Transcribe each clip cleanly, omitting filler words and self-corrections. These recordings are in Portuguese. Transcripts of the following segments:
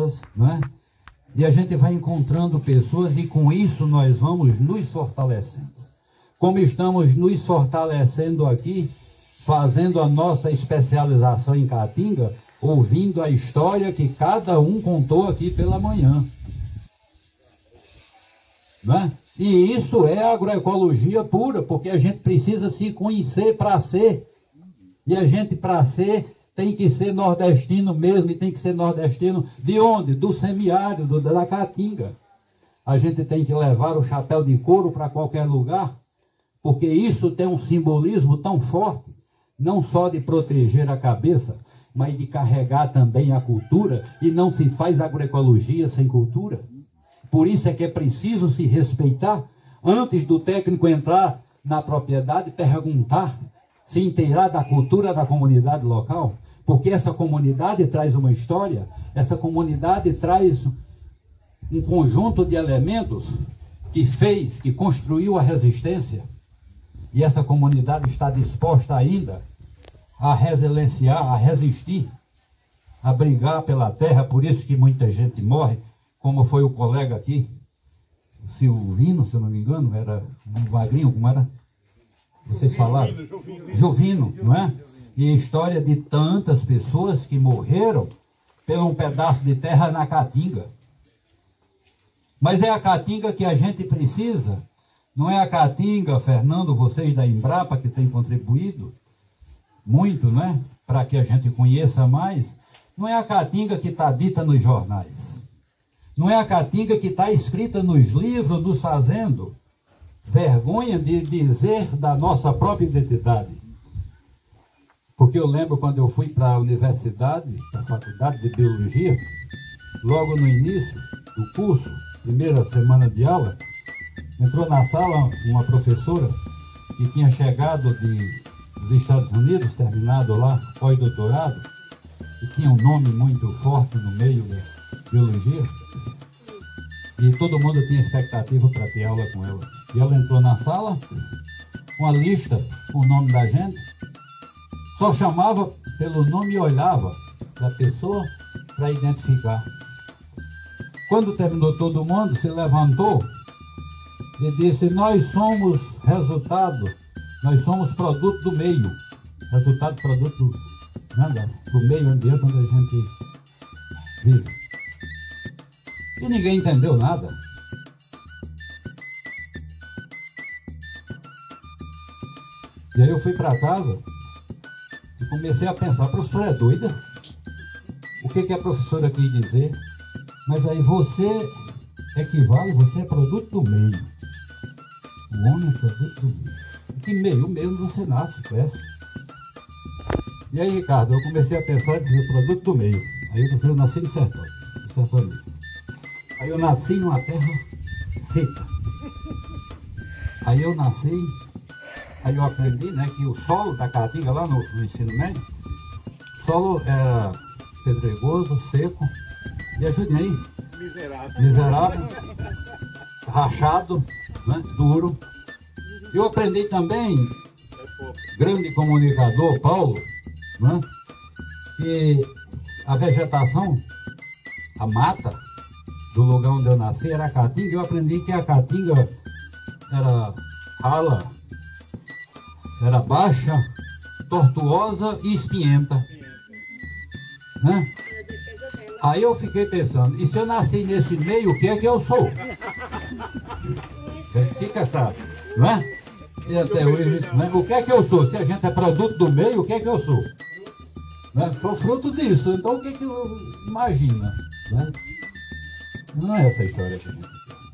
pessoas, né? E a gente vai encontrando pessoas e com isso nós vamos nos fortalecendo. Como estamos nos fortalecendo aqui, fazendo a nossa especialização em Caatinga, ouvindo a história que cada um contou aqui pela manhã. Né? E isso é agroecologia pura, porque a gente precisa se conhecer para ser. E a gente, para ser, tem que ser nordestino mesmo, e tem que ser nordestino de onde? Do semiárido, da Caatinga. A gente tem que levar o chapéu de couro para qualquer lugar, porque isso tem um simbolismo tão forte, não só de proteger a cabeça, mas de carregar também a cultura, e não se faz agroecologia sem cultura. Por isso é que é preciso se respeitar, antes do técnico entrar na propriedade, perguntar, se inteirar da cultura da comunidade local, porque essa comunidade traz uma história, essa comunidade traz um conjunto de elementos que construiu a resistência, e essa comunidade está disposta ainda a resilienciar, a resistir, a brigar pela terra. Por isso que muita gente morre, como foi o colega aqui, o Silvino, se eu não me engano, era um magrinho, como era? Vocês falaram? Jovino, não é? E a história de tantas pessoas que morreram por um pedaço de terra na Caatinga. Mas é a Caatinga que a gente precisa, não é a Caatinga, Fernando, vocês da Embrapa, que têm contribuído muito, né, para que a gente conheça mais. Não é a Caatinga que está dita nos jornais. Não é a Caatinga que está escrita nos livros, nos fazendo vergonha de dizer da nossa própria identidade. Porque eu lembro quando eu fui para a universidade, para a faculdade de biologia, logo no início do curso, primeira semana de aula, entrou na sala uma professora que tinha chegado dos Estados Unidos, terminado lá, pós-doutorado, e tinha um nome muito forte no meio da biologia, e todo mundo tinha expectativa para ter aula com ela. E ela entrou na sala, uma lista com o nome da gente, só chamava pelo nome e olhava para a pessoa para identificar. Quando terminou todo mundo, se levantou e disse: nós somos resultado, nós somos produto do meio. Resultado, produto do meio ambiente onde a gente vive. E ninguém entendeu nada. E aí eu fui para casa e comecei a pensar: a professora é doida? O que a professora quis dizer? Mas aí você equivale, você é produto do meio. O homem é produto do meio. Que meio? O meio onde você nasce, cresce. E aí, Ricardo, eu comecei a pensar e dizer: produto do meio. Aí eu nasci no sertão, Aí eu nasci numa terra seca. Aí eu nasci, aí eu aprendi, né, que o solo da Caatinga, lá no ensino médio, o solo era pedregoso, seco, e ajudem aí, miserável, rachado, né, duro. Eu aprendi também, grande comunicador, Paulo, né, que a vegetação, a mata do lugar onde eu nasci era a Caatinga. Eu aprendi que a Caatinga era rala, era baixa, tortuosa e espinhenta, né? Aí eu fiquei pensando: e se eu nasci nesse meio, o que é que eu sou? Fica essa, não é? E até hoje, né? O que é que eu sou? Se a gente é produto do meio, o que é que eu sou? Né? Sou fruto disso. Então o que que eu imagina, né? Não é essa história que a gente quer.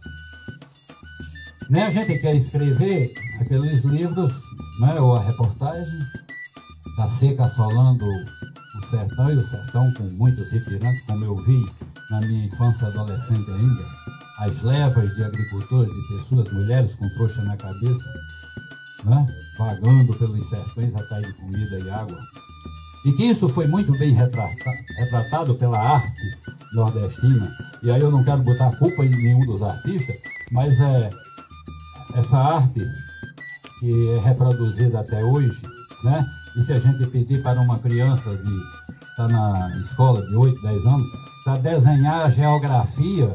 Nem a gente quer escrever aqueles livros, né, ou a reportagem da seca assolando o sertão, e o sertão com muitos retirantes, como eu vi na minha infância e adolescente ainda, as levas de agricultores, de pessoas, mulheres com trouxa na cabeça, né, vagando pelos sertões atrás de comida e água. E que isso foi muito bem retratado pela arte nordestina. E aí eu não quero botar a culpa em nenhum dos artistas, mas essa arte que é reproduzida até hoje, né? E se a gente pedir para uma criança que está na escola de 8, 10 anos, para desenhar a geografia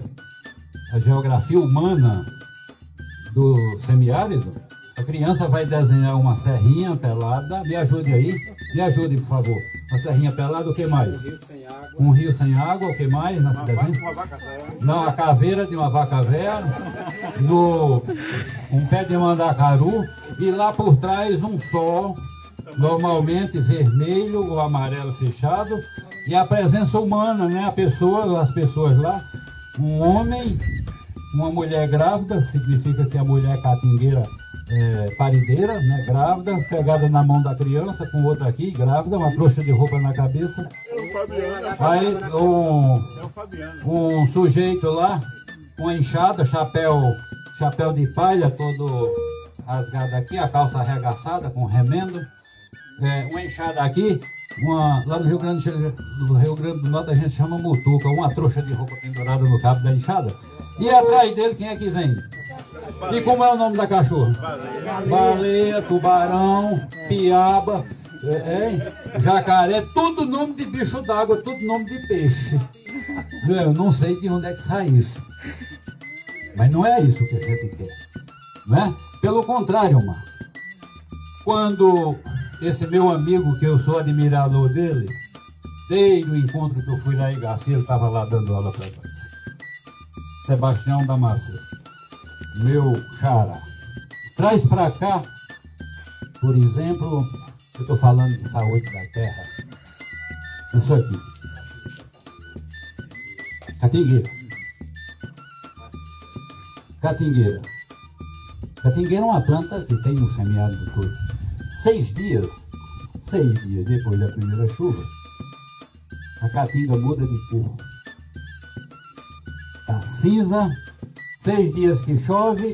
humana do semiárido. A criança vai desenhar uma serrinha pelada. Me ajude aí. Me ajude, por favor. Uma serrinha pelada, o que mais? Um rio sem água. Um rio sem água, o que mais nesse desenho? Uma vaca velha. Não, a caveira de uma vaca velha. Um pé de mandacaru. E lá por trás um sol, normalmente vermelho ou amarelo fechado. E a presença humana, né? As pessoas lá. Um homem, uma mulher grávida, significa que a mulher catingueira parideira, né, grávida, pegada na mão da criança, com outra aqui, grávida, uma trouxa de roupa na cabeça. Aí um sujeito lá, com a enxada, chapéu de palha, todo rasgado aqui, a calça arregaçada, com remendo, uma enxada aqui, lá no Rio Grande do Norte a gente chama mutuca, uma trouxa de roupa pendurada no cabo da enxada. E atrás dele quem é que vem? E como é o nome da cachorra? Baleia, tubarão, piaba, jacaré, tudo nome de bicho d'água, tudo nome de peixe. Eu não sei de onde é que sai isso. Mas não é isso que a gente quer. Né? Pelo contrário, Mar. Quando esse meu amigo, que eu sou admirador dele, desde o encontro que eu fui lá em Garcia, ele estava lá dando aula para nós. Sebastião Damasceno, meu xará, traz para cá, por exemplo, eu estou falando de saúde da terra, isso aqui, catingueira. Catingueira é uma planta que tem no semiárido todo. 6 dias depois da primeira chuva, a caatinga muda de cor. Tá cinza, 6 dias que chove,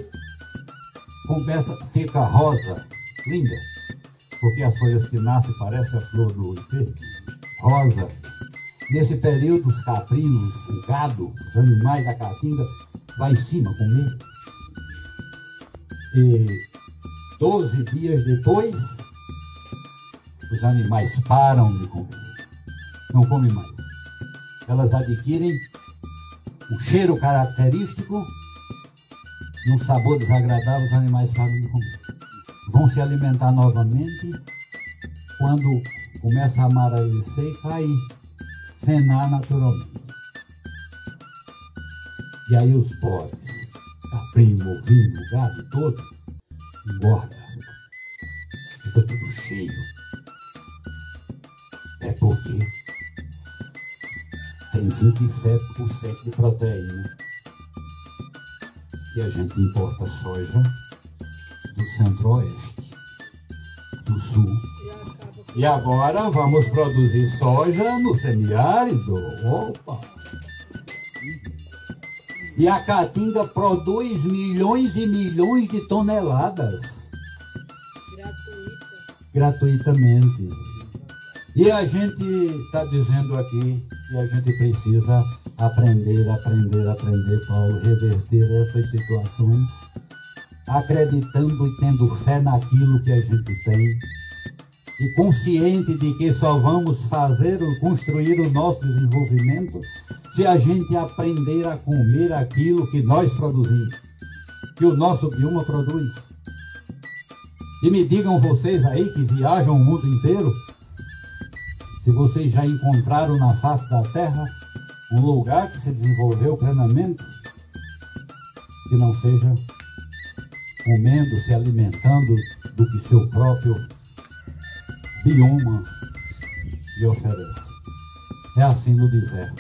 fica rosa, linda, porque as folhas que nascem parecem a flor do ipê, rosa. Nesse período, os caprinos, o gado, os animais da caatinga, vai em cima comer. E 12 dias depois, os animais param de comer, não comem mais. Elas adquirem um cheiro característico e um sabor desagradável, os animais param de comer. Vão se alimentar novamente quando começa a amarecer e cair, fenar naturalmente. E aí os pobres, caprino, ovino, gado todo, engorda, fica tudo cheio. É porque tem 27% de proteína. E a gente importa soja do centro-oeste, do sul. E agora vamos produzir soja no semiárido. Opa! E a caatinga produz milhões e milhões de toneladas. Gratuitamente. E a gente está dizendo aqui que a gente precisa aprender, Paulo, reverter essas situações, acreditando e tendo fé naquilo que a gente tem, e consciente de que só vamos construir o nosso desenvolvimento se a gente aprender a comer aquilo que nós produzimos, que o nosso bioma produz. E me digam vocês aí que viajam o mundo inteiro, se vocês já encontraram na face da terra um lugar que se desenvolveu plenamente, que não seja comendo, se alimentando do que seu próprio bioma lhe oferece. É assim no deserto.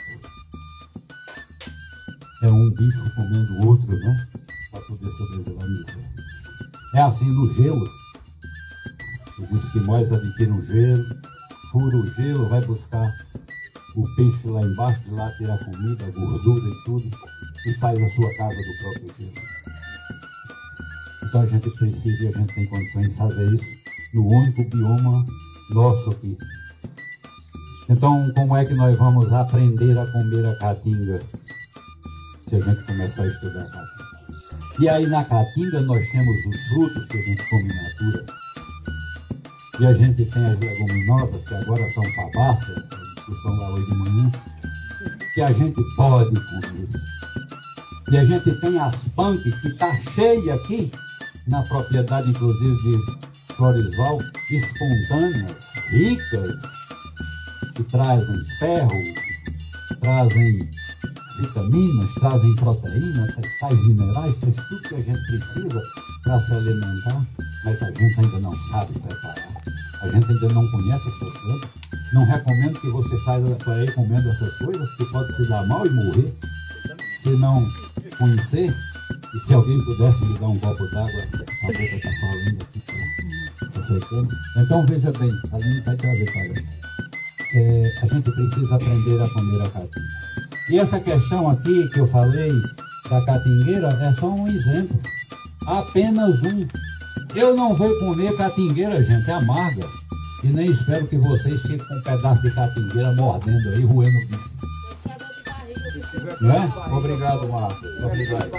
É um bicho comendo o outro, né? Para poder sobreviver no deserto. É assim no gelo. Os esquimós adquirem gelo, fura o gelo, vai buscar o peixe lá embaixo, de lá tirar comida, gordura e tudo, e faz a sua casa do próprio gelo. Então a gente precisa e a gente tem condições de fazer isso no único bioma nosso aqui. Então, como é que nós vamos aprender a comer a caatinga se a gente começar a estudar a caatinga? E aí na caatinga nós temos os frutos que a gente come in natura. E a gente tem as leguminosas, que agora são fabáceas, a discussão lá hoje de manhã, que a gente pode comer. E a gente tem as punk que está cheia aqui, na propriedade inclusive de Floresval, espontâneas, ricas, que trazem ferro, trazem vitaminas, trazem proteínas, sais minerais, traz tudo que a gente precisa para se alimentar, mas a gente ainda não sabe preparar. A gente ainda não conhece essas plantas. Não recomendo que você saia por aí comendo essas coisas, que pode se dar mal e morrer, se não conhecer. E se alguém pudesse me dar um copo d'água, a boca está falando aqui, está secando. Então veja bem, a Aline vai trazer para isso. A gente precisa aprender a comer a caatinga. E essa questão aqui que eu falei da catingueira é só um exemplo. Apenas um. Eu não vou comer catingueira, gente, é amarga. E nem espero que vocês fiquem com um pedaço de catingueira mordendo aí, roendo o bicho. Não é? Obrigado, Marcos. Obrigado.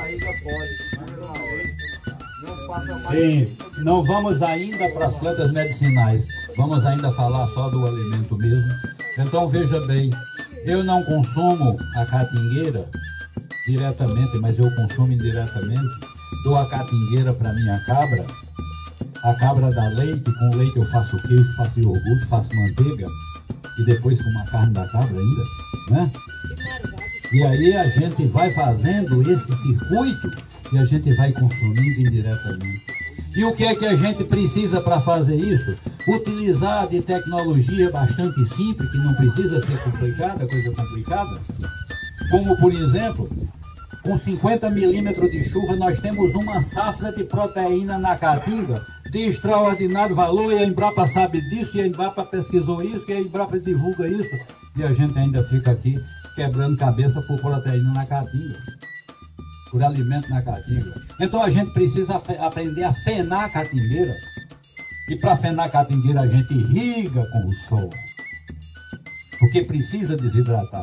Sim, não vamos ainda para as plantas medicinais. Vamos ainda falar só do alimento mesmo. Então veja bem, eu não consumo a catingueira diretamente, mas eu consumo indiretamente. Dou a catingueira para minha cabra. A cabra dá leite, com leite eu faço queijo, faço iogurte, faço manteiga. E depois com uma carne da cabra ainda, né? E aí a gente vai fazendo esse circuito e a gente vai consumindo indiretamente. E o que é que a gente precisa para fazer isso? Utilizar de tecnologia bastante simples, que não precisa ser complicada, coisa complicada. Como, por exemplo, com 50 milímetros de chuva, nós temos uma safra de proteína na caatinga de extraordinário valor, e a Embrapa sabe disso, e a Embrapa pesquisou isso, e a Embrapa divulga isso, e a gente ainda fica aqui quebrando cabeça por proteína na caatinga, por alimento na caatinga. Então a gente precisa aprender a fenar a catingueira, e para fenar a catingueira a gente irriga com o sol, porque precisa desidratar.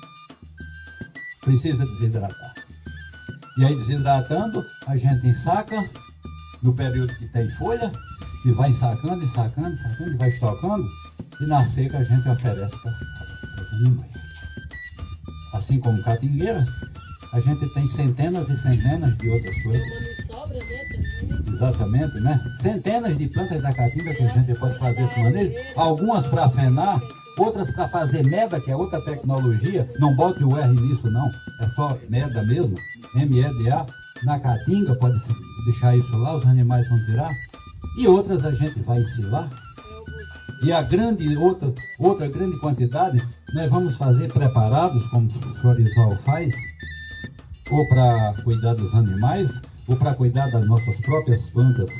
Precisa desidratar. E aí desidratando, a gente ensaca no período que tem folha, e vai ensacando, ensacando, ensacando, e vai estocando, e na seca a gente oferece para os animais. Assim como catingueira, a gente tem centenas e centenas de outras coisas. Exatamente, né? Centenas de plantas da caatinga que a gente pode fazer dessa maneira, algumas para fenar, outras para fazer meda, que é outra tecnologia. Não bote o R nisso não, é só meda mesmo, MEDA. Na caatinga, pode deixar isso lá, os animais vão tirar. E outras a gente vai ensilar. E a outra grande quantidade, nós vamos fazer preparados, como o Floresval faz, ou para cuidar dos animais, ou para cuidar das nossas próprias plantas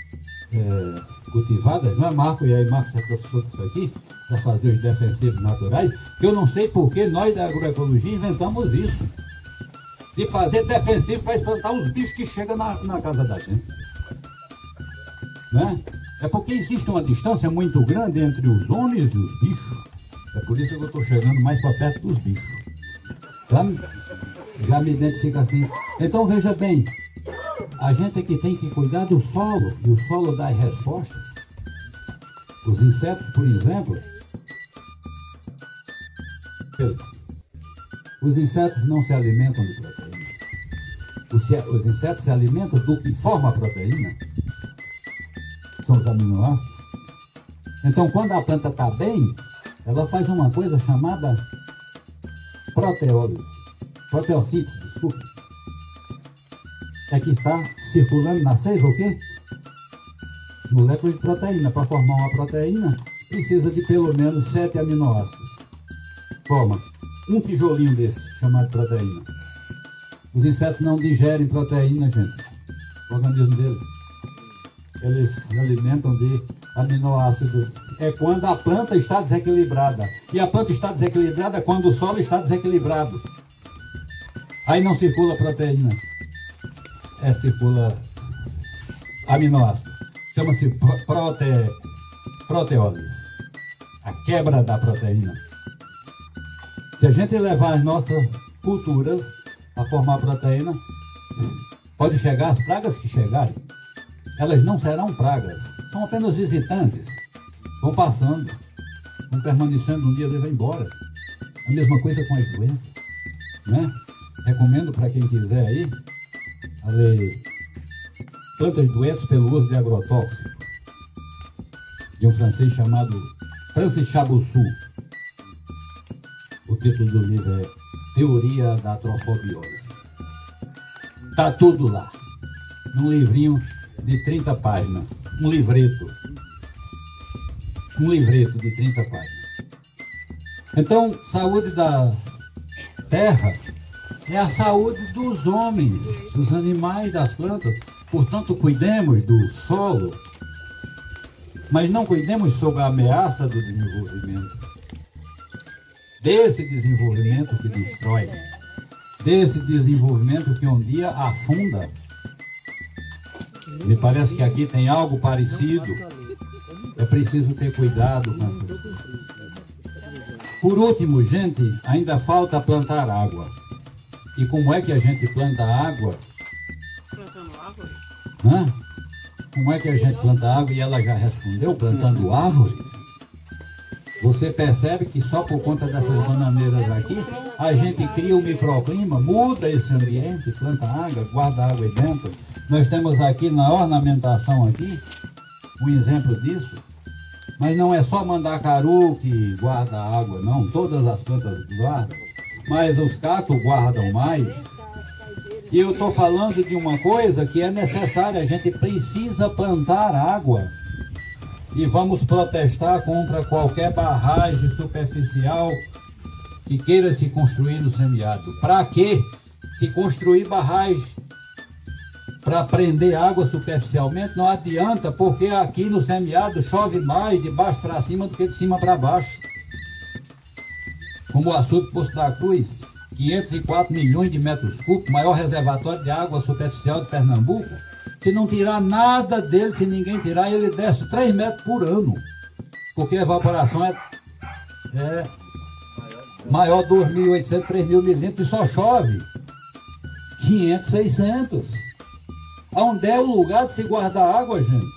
cultivadas, não é, Marco? E aí Marco já trouxe isso aqui, para fazer os defensivos naturais, que eu não sei porque nós da agroecologia inventamos isso. De fazer defensivo para espantar os bichos que chegam na casa da gente. Né? É porque existe uma distância muito grande entre os homens e os bichos. É por isso que eu estou chegando mais para perto dos bichos. Sabe? Já me identifica assim. Então veja bem, a gente aqui tem que cuidar do solo, e o solo dá respostas. Os insetos, por exemplo, os insetos não se alimentam de proteína. Os insetos se alimentam do que forma a proteína. São os aminoácidos. Então, quando a planta está bem, ela faz uma coisa chamada proteólise. Proteossíntese, desculpe. É que está circulando na seiva o quê? Moléculas de proteína. Para formar uma proteína, precisa de pelo menos 7 aminoácidos. Forma um tijolinho desse, chamado proteína. Os insetos não digerem proteína, gente. O organismo deles. Eles se alimentam de aminoácidos. É quando a planta está desequilibrada. E a planta está desequilibrada quando o solo está desequilibrado. Aí não circula proteína. Circula aminoácido. Chama-se proteólise. A quebra da proteína. Se a gente levar as nossas culturas a formar proteína, pode chegar as pragas que chegarem. Elas não serão pragas, são apenas visitantes. Vão passando, vão permanecendo, um dia eles vão embora. A mesma coisa com as doenças. né? Recomendo para quem quiser aí a ler Plantas Doentes pelo Uso de Agrotóxicos, de um francês chamado Francis Chaboussu. O título do livro é Teoria da Atrofobiose. Está tudo lá, num livrinho de 30 páginas, um livreto de 30 páginas. Então, saúde da terra é a saúde dos homens, dos animais, das plantas. Portanto, cuidemos do solo, mas não cuidemos sob a ameaça do desenvolvimento. Desse desenvolvimento que destrói, desse desenvolvimento que um dia afunda. Me parece que aqui tem algo parecido. É preciso ter cuidado com essas coisas. Por último, gente, ainda falta plantar água. E como é que a gente planta água? Plantando árvore? Hã? Como é que a gente planta água? E ela já respondeu, plantando árvores. Você percebe que só por conta dessas bananeiras aqui, a gente cria um microclima, muda esse ambiente, planta água, guarda água aí dentro. Nós temos aqui na ornamentação aqui, um exemplo disso. Mas não é só mandacaru que guarda água, não. Todas as plantas guardam. Mas os cactos guardam mais. E eu estou falando de uma coisa que é necessária. A gente precisa plantar água. E vamos protestar contra qualquer barragem superficial que queira se construir no semiárido. Para quê? Se construir barragem para prender água superficialmente não adianta, porque aqui no semiárido chove mais de baixo para cima do que de cima para baixo. Como o açude Poço da Cruz, 504 milhões de metros cúbicos, maior reservatório de água superficial de Pernambuco. Se não tirar nada dele, se ninguém tirar, ele desce 3 metros por ano. Porque a evaporação é maior de 2.800, 3.000 milímetros e só chove 500, 600. Onde é o lugar de se guardar água, gente?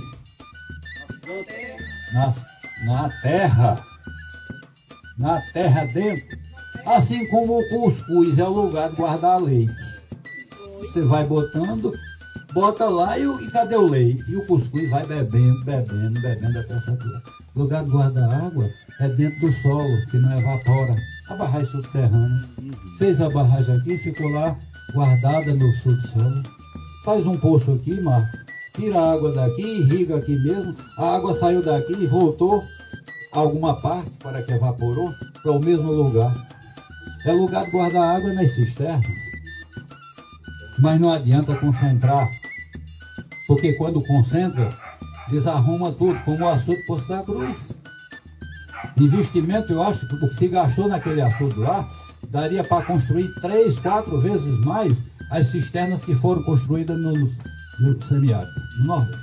Na terra. Na terra dentro. Assim como o cuscuz é o lugar de guardar leite. Você vai botando, bota lá e cadê o leite? E o cuscuz vai bebendo até saturar. O lugar de guardar água é dentro do solo, que não evapora. A barragem subterrânea. Fez a barragem aqui, ficou lá guardada no subsolo. Faz um poço aqui, Marco, tira a água daqui, irriga aqui mesmo, a água saiu daqui e voltou a alguma parte, para que evaporou, para o mesmo lugar. É lugar de guardar água nas cisternas. Mas não adianta concentrar, porque quando concentra, desarruma tudo, como o açude Poço da Cruz. Investimento, eu acho que o que se gastou naquele açude lá, daria para construir 3, 4 vezes mais as cisternas que foram construídas no semiárido, no Nordeste.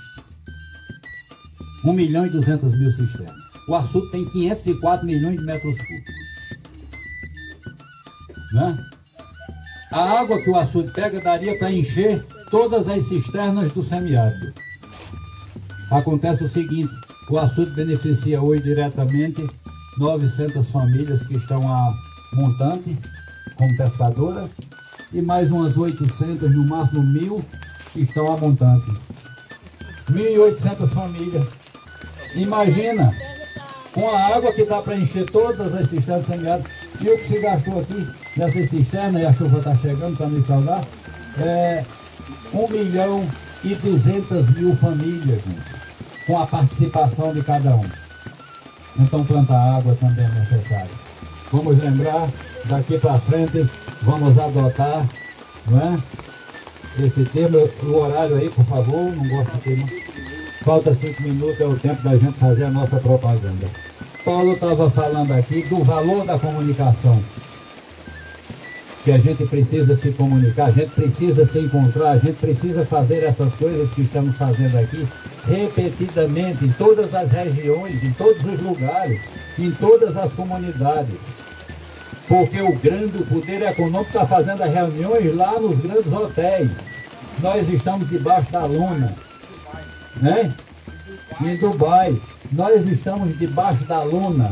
1.200.000 cisternas. O açude tem 504 milhões de metros cúbicos. Né? A água que o açude pega daria para encher todas as cisternas do semiárido. Acontece o seguinte, o açude beneficia hoje diretamente 900 famílias que estão a montante, como pescadora, e mais umas 800, no máximo 1.000, que estão a montante. 1.800 famílias. Imagina, com a água que dá para encher todas as cisternas semiáridas, e o que se gastou aqui nessas cisternas, e a chuva está chegando para nos salvar, é 1.200.000 famílias, gente, com a participação de cada um. Então plantar água também é necessário. Vamos lembrar, daqui para frente, vamos adotar, não é? Esse tema, o horário aí, por favor, não gosto de tema. Falta 5 minutos, é o tempo da gente fazer a nossa propaganda. Paulo estava falando aqui do valor da comunicação. Que a gente precisa se comunicar, a gente precisa se encontrar, a gente precisa fazer essas coisas que estamos fazendo aqui repetidamente, em todas as regiões, em todos os lugares, em todas as comunidades. Porque o poder econômico está fazendo as reuniões lá nos grandes hotéis. Nós estamos debaixo da lona, né? Em Dubai, nós estamos debaixo da lona.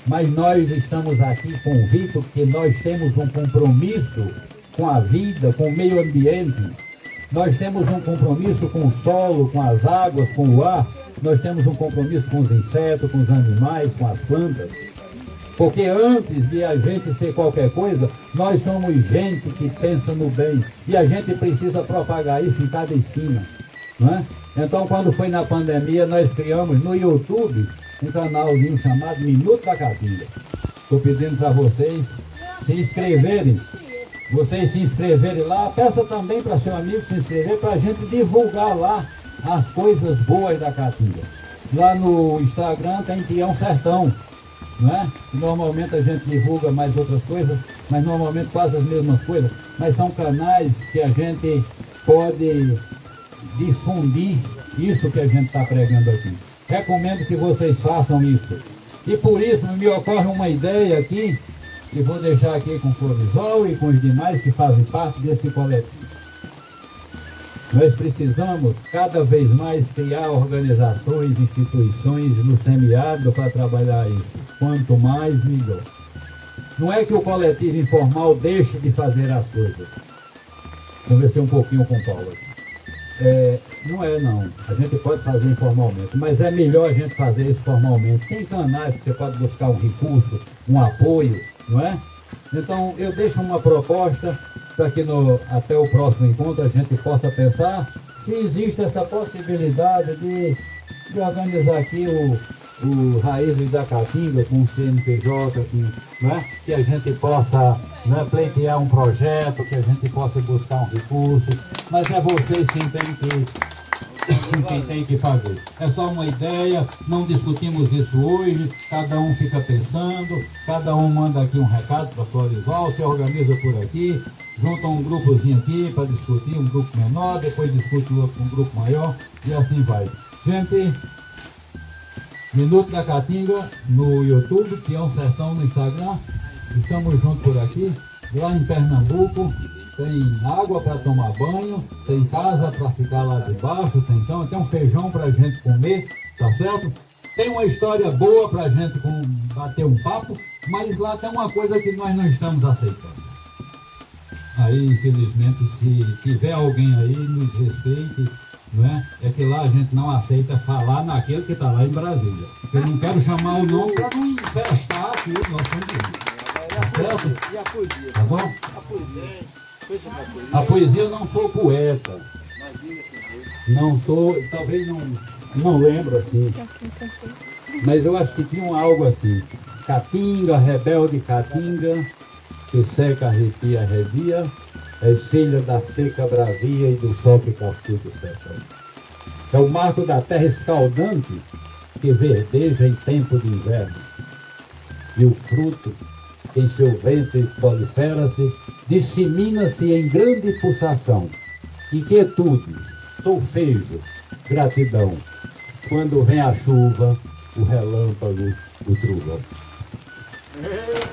mas nós estamos aqui convictos que nós temos um compromisso com a vida, com o meio ambiente. Nós temos um compromisso com o solo, com as águas, com o ar. Nós temos um compromisso com os insetos, com os animais, com as plantas. Porque antes de a gente ser qualquer coisa, nós somos gente que pensa no bem. E a gente precisa propagar isso em cada esquina. Não é? Então, quando foi na pandemia, nós criamos no YouTube um canalzinho chamado Minuto da Caatinga. Estou pedindo para vocês se inscreverem. Vocês se inscreverem lá. Peça também para seu amigo se inscrever para a gente divulgar lá as coisas boas da Caatinga. Lá no Instagram tem Tião Sertão. Não é? Normalmente a gente divulga mais outras coisas, mas normalmente quase as mesmas coisas. Mas são canais que a gente pode difundir isso que a gente está pregando aqui. Recomendo que vocês façam isso. E por isso me ocorre uma ideia aqui, que vou deixar aqui com o Florisol e com os demais que fazem parte desse coletivo. Nós precisamos cada vez mais criar organizações, instituições no semiárido para trabalhar isso. Quanto mais, melhor. Não é que o coletivo informal deixe de fazer as coisas. Conversei um pouquinho com o Paulo aqui. Não é não, a gente pode fazer informalmente, mas é melhor a gente fazer isso formalmente. Tem canais que você pode buscar um recurso, um apoio, não é? Então eu deixo uma proposta para que até o próximo encontro a gente possa pensar se existe essa possibilidade de organizar aqui o Raízes da Caatinga com o CNPJ, que a gente possa pleitear um projeto, que a gente possa buscar um recurso, mas é vocês quem tem que fazer. É só uma ideia, não discutimos isso hoje, cada um fica pensando, cada um manda aqui um recado para Florisol, se organiza por aqui, junta um grupozinho aqui para discutir, um grupo menor, depois discute o outro com um grupo maior, e assim vai. Gente, Minuto da Caatinga no YouTube, Tião Sertão no Instagram, estamos juntos por aqui. Lá em Pernambuco tem água para tomar banho, tem casa para ficar lá debaixo, tem um feijão para a gente comer, tá certo? Tem uma história boa para a gente bater um papo, mas lá tem uma coisa que nós não estamos aceitando. Aí, infelizmente, se tiver alguém aí, nos respeite, não é? É que lá a gente não aceita falar naquele que está lá em Brasília. Eu não quero chamar o nome para não infestar aqui o nosso ambiente. Tá certo? E a poesia? Tá bom? A poesia. A poesia eu não sou poeta. Não sou, talvez não lembro assim. Mas eu acho que tinha algo assim. Caatinga, rebelde Caatinga, que seca, arrepia, arrevia, é filha da seca bravia e do sol que castiga o sertão. É o marco da terra escaldante que verdeja em tempo de inverno. E o fruto, em seu ventre prolifera-se, dissemina-se em grande pulsação. Inquietude, solfejo, gratidão. Quando vem a chuva, o relâmpago, o trovão.